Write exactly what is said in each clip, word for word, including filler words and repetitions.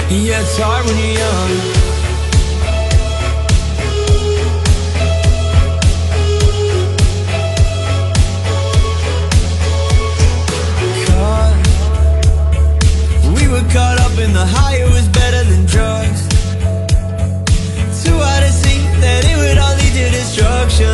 Yeah, it's hard when you're young. Caught, we were caught up in the high, it was better than drugs. Too hard to see that it would all lead to destruction.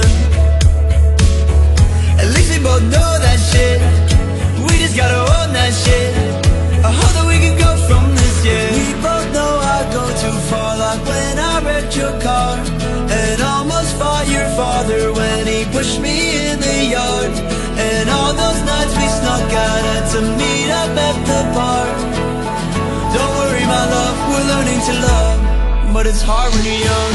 At least we both know that shit. We just gotta own that shit. I hope that we can go from this, yeah. We both know I go too far, like when I wrecked your car and almost fought your father when he pushed me in the yard. And all those nights we snuck out had to meet up at the bar. Don't worry my love, we're learning to love, but it's hard when you're young.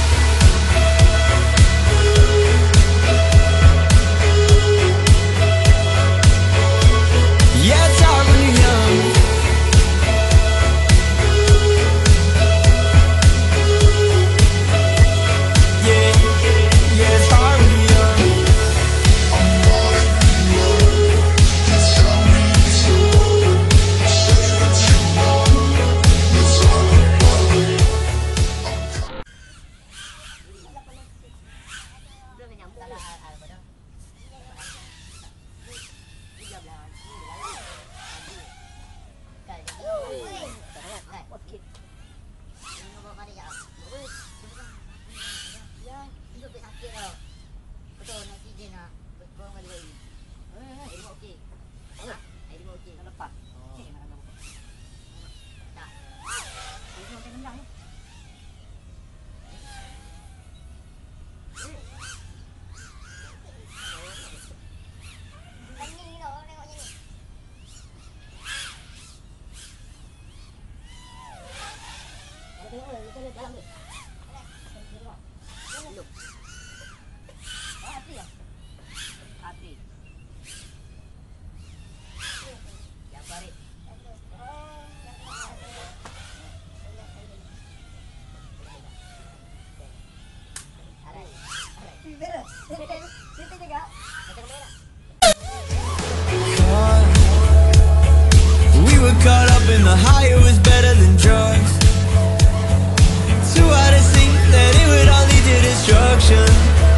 We were caught up in the high, it was better than drugs. Too hard to see that it would all lead to destruction.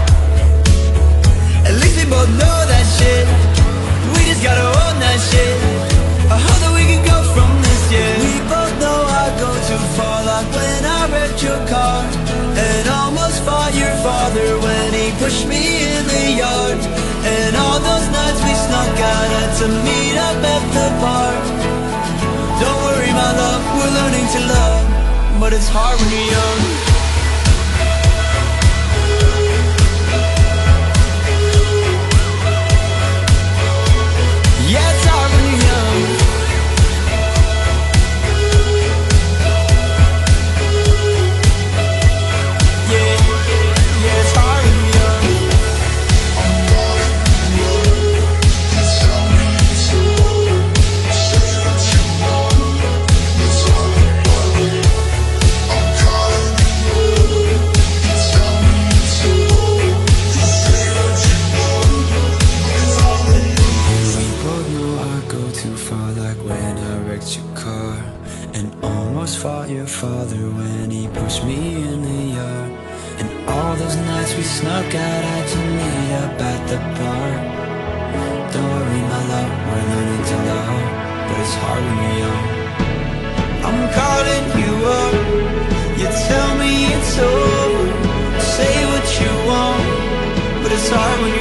At least we both know that shit. We just gotta own that shit. I hope that we can go from this, yeah. We both know I go too far, like when I wrecked your car and almost fought your father when he pushed me in the yard. And all those nights we snuck out had to meet up at the bar. Don't worry my love, we're learning to love, but it's hard when you're young. Yeah, it's hard when you're young. Yeah, yeah, it's hard when you're young. Fought your father when he pushed me in the yard. And all those nights we snuck out, had to meet up at the bar. Don't worry my love, we're learning to love, but it's hard when you're young. I'm calling you up, you tell me it's over. Say what you want, but it's hard when you're